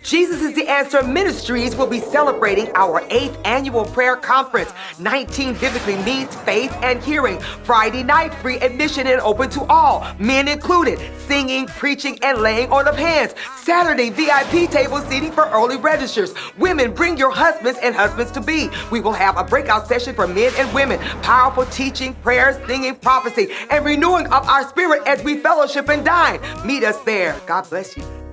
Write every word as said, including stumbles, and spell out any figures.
Jesus is the Answer Ministries will be celebrating our eighth annual prayer conference. nineteen Biblically Meets Faith and Hearing. Friday night, free admission and open to all, men included. Singing, preaching, and laying on of hands. Saturday, V I P table seating for early registers. Women, bring your husbands and husbands to be. We will have a breakout session for men and women. Powerful teaching, prayers, singing, prophecy, and renewing of our spirit as we fellowship and dine. Meet us there. God bless you.